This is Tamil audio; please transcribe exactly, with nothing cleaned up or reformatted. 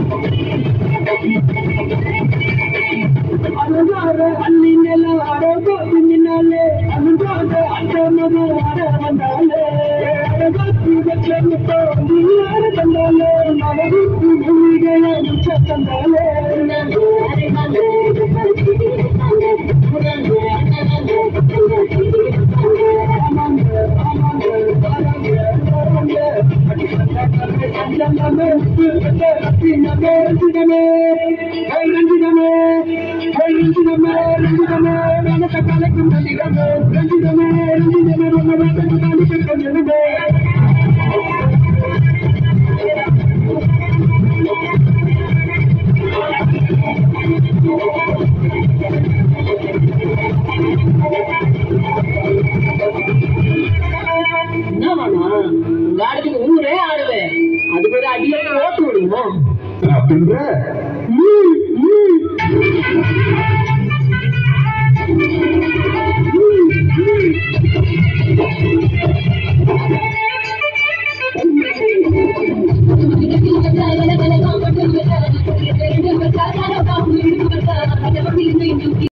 அள்ளி நில அரபு பின்னாலே அனுதாத அந்த மத அர வந்தாலே தந்தாலே மனதுக்கு மூலிகையை தந்தாலே ஊரே ஆடுவேன் அது பேரு அடியோட ஓட்டு விடுவோம்.